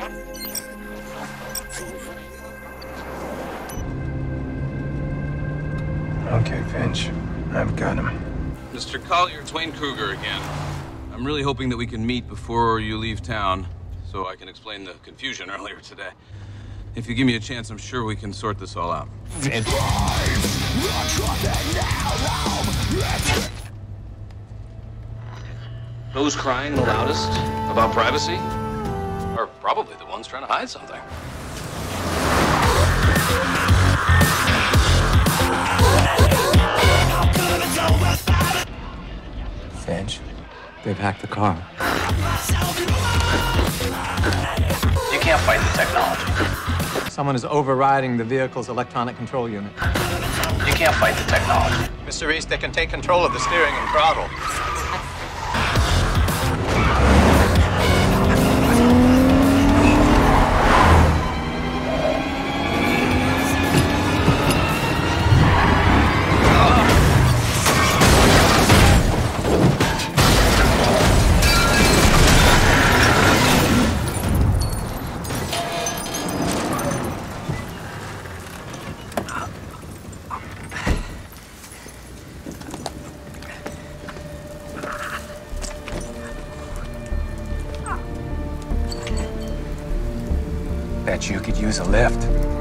Okay, Finch. I've got him. Mr. Collier, it's Wayne Kruger again. I'm really hoping that we can meet before you leave town, so I can explain the confusion earlier today. If you give me a chance, I'm sure we can sort this all out. Finch. Those crying the loudest about privacy are probably the ones trying to hide something. Finch. They've hacked the car. You can't fight the technology. Someone is overriding the vehicle's electronic control unit. You can't fight the technology. Mr. Reese, they can take control of the steering and throttle. Bet you could use a lift.